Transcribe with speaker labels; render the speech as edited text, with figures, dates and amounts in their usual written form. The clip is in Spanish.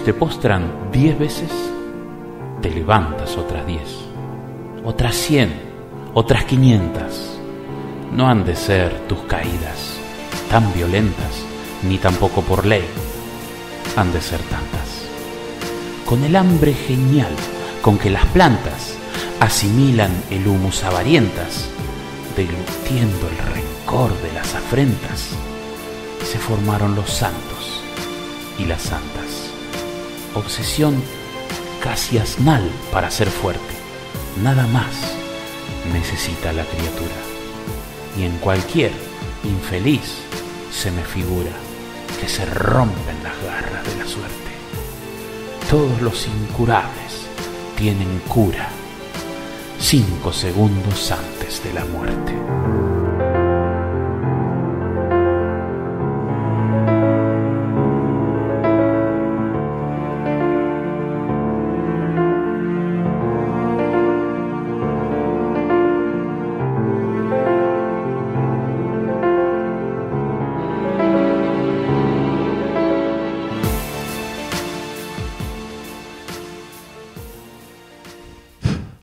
Speaker 1: te postran 10 veces, te levantas otras 10, otras 100, otras 500. No han de ser tus caídas tan violentas, ni tampoco por ley. Han de ser tantas. Con el hambre genial con que las plantas asimilan el humus avarientas, deglutiendo el rencor de las afrentas, se formaron los santos y las santas. Obsesión casi asnal para ser fuerte, nada más necesita la criatura. Y en cualquier infeliz se me figura que se rompen las garras de la suerte. Todos los incurables tienen cura 5 segundos antes de la muerte.